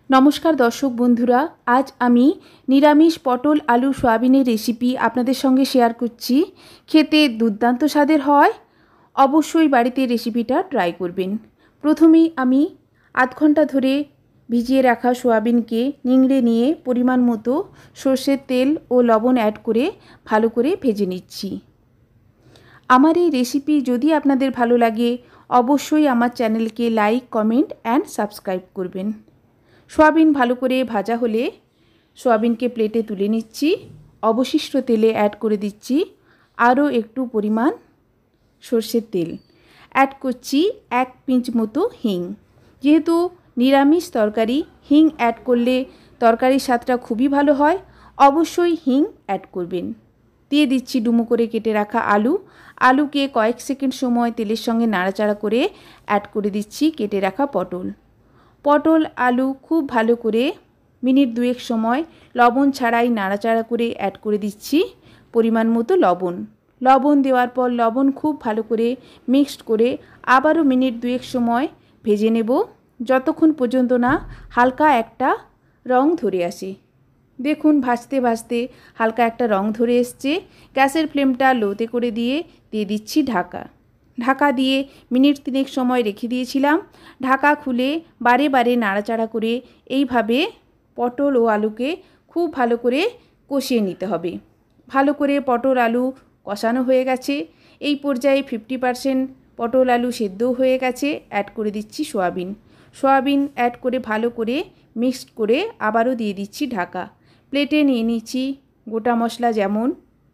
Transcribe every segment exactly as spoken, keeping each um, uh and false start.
নমস্কার দর্শক বন্ধুরা, আজ আমি নিরামিষ পটল আলু সয়াবিনের রেসিপি আপনাদের সঙ্গে শেয়ার করছি। খেতে দুর্দান্ত স্বাদের হয়। অবশ্যই বাড়িতে রেসিপিটা ট্রাই করবেন। প্রথমেই আমি আধ ঘন্টা ধরে ভিজিয়ে রাখা সয়াবিনকে নিংড়ে নিয়ে পরিমাণ মতো সর্ষের তেল ও লবণ অ্যাড করে ভালো করে ভেজে নিচ্ছি। আমার এই রেসিপি যদি আপনাদের ভালো লাগে অবশ্যই আমার চ্যানেলকে লাইক, কমেন্ট অ্যান্ড সাবস্ক্রাইব করবেন। সয়াবিন ভালো করে ভাজা হলে সয়াবিনকে প্লেটে তুলে নিচ্ছি। অবশিষ্ট তেলে অ্যাড করে দিচ্ছি আরও একটু পরিমাণ সর্ষের তেল। অ্যাড করছি এক পিঞ্চ মতো হিং। যেহেতু নিরামিষ তরকারি, হিং অ্যাড করলে তরকারির স্বাদটা খুবই ভালো হয়। অবশ্যই হিং অ্যাড করবেন। দিয়ে দিচ্ছি ডুমো করে কেটে রাখা আলু। আলুকে কয়েক সেকেন্ড সময় তেলের সঙ্গে নাড়াচাড়া করে অ্যাড করে দিচ্ছি কেটে রাখা পটল। পটল আলু খুব ভালো করে মিনিট দুয়েক সময় লবণ ছাড়াই নাড়াচাড়া করে অ্যাড করে দিচ্ছি পরিমাণ মতো লবণ। লবণ দেওয়ার পর লবণ খুব ভালো করে মিক্সড করে আবারও মিনিট দুয়েক সময় ভেজে নেব, যতক্ষণ পর্যন্ত না হালকা একটা রং ধরে আসে। দেখুন ভাজতে ভাজতে হালকা একটা রং ধরে এসছে। গ্যাসের ফ্লেমটা লোতে করে দিয়ে দিয়ে দিচ্ছি ঢাকা। ঢাকা দিয়ে মিনিট তিনেক সময় রেখে দিয়েছিলাম। ঢাকা খুলে বারে বারে নাড়াচাড়া করে এইভাবে পটল ও আলুকে খুব ভালো করে কষিয়ে নিতে হবে। ভালো করে পটল আলু কষানো হয়ে গেছে। এই পর্যায়ে ফিফটি পারসেন্ট পটল আলু সেদ্ধও হয়ে গেছে। অ্যাড করে দিচ্ছি সয়াবিন। সয়াবিন অ্যাড করে ভালো করে মিক্সড করে আবারও দিয়ে দিচ্ছি ঢাকা। প্লেটে নিয়ে নিচ্ছি গোটা মশলা, যেমন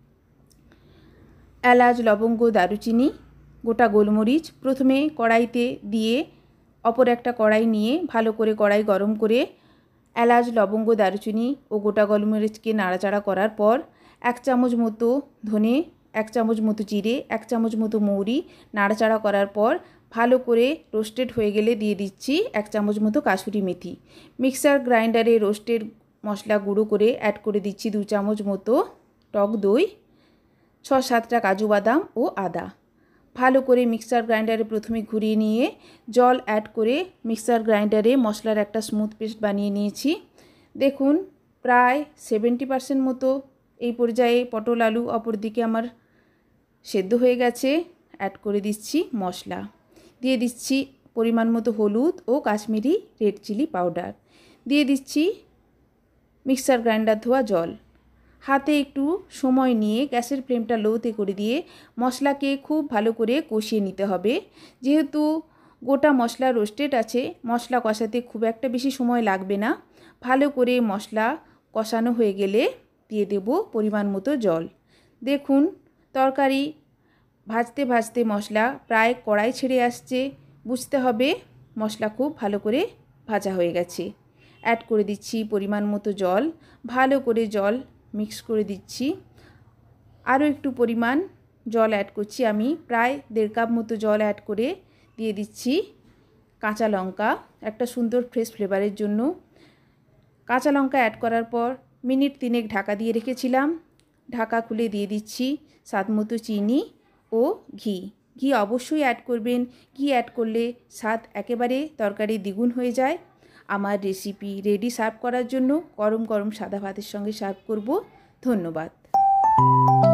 এলাচ, লবঙ্গ, দারুচিনি, গোটা গোলমরিচ। প্রথমে কড়াইতে দিয়ে অপর একটা কড়াই নিয়ে ভালো করে কড়াই গরম করে এলাচ, লবঙ্গ, দারুচিনি ও গোটা গোলমরিচকে নাড়াচাড়া করার পর এক চামচ মতো ধনে, এক চামচ মতো জিরে, এক চামচ মতো মৌরি নাড়াচাড়া করার পর ভালো করে রোস্টেড হয়ে গেলে দিয়ে দিচ্ছি এক চামচ মতো কাসুরি মেথি। মিক্সার গ্রাইন্ডারে রোস্টেড মশলা গুঁড়ো করে অ্যাড করে দিচ্ছি দু চামচ মতো টক দই, ছ সাতটা কাজু বাদাম ও আদা। ভালো করে মিক্সার গ্রাইন্ডারে প্রথমে ঘুরিয়ে নিয়ে জল অ্যাড করে মিক্সার গ্রাইন্ডারে মশলার একটা স্মুথ পেস্ট বানিয়ে নিয়েছি। দেখুন প্রায় সেভেন্টি পারসেন্ট মতো এই পর্যায়ে পটল আলু অপর দিকে আমার সেদ্ধ হয়ে গেছে। অ্যাড করে দিচ্ছি মশলা, দিয়ে দিচ্ছি পরিমাণ মতো হলুদ ও কাশ্মীরি রেড চিলি পাউডার, দিয়ে দিচ্ছি মিক্সার গ্রাইন্ডার ধোয়া জল। হাতে একটু সময় নিয়ে গ্যাসের ফ্লেমটা লোতে করে দিয়ে মশলাকে খুব ভালো করে কষিয়ে নিতে হবে। যেহেতু গোটা মশলা রোস্টেড আছে, মশলা কষাতে খুব একটা বেশি সময় লাগবে না। ভালো করে মশলা কষানো হয়ে গেলে দিয়ে দেব পরিমাণ মতো জল। দেখুন তরকারি ভাজতে ভাজতে মশলা প্রায় কড়াই ছেড়ে আসছে, বুঝতে হবে মশলা খুব ভালো করে ভাজা হয়ে গেছে। অ্যাড করে দিচ্ছি পরিমাণ মতো জল। ভালো করে জল মিক্স করে দিচ্ছি। আরও একটু পরিমাণ জল অ্যাড করছি আমি, প্রায় দেড় কাপ মতো জল অ্যাড করে দিয়ে দিচ্ছি কাঁচা লঙ্কা, একটা সুন্দর ফ্রেশ ফ্লেভারের জন্য। কাঁচা লঙ্কা অ্যাড করার পর মিনিট তিনেক ঢাকা দিয়ে রেখেছিলাম। ঢাকা খুলে দিয়ে দিচ্ছি স্বাদ মতো চিনি ও ঘি। ঘি অবশ্যই অ্যাড করবেন। ঘি অ্যাড করলে স্বাদ একেবারে তরকারি দ্বিগুণ হয়ে যায়। আমার রেসিপি রেডি সার্ভ করার জন্য গরম গরম সাদা ভাতের সঙ্গে সার্ভ করব। ধন্যবাদ।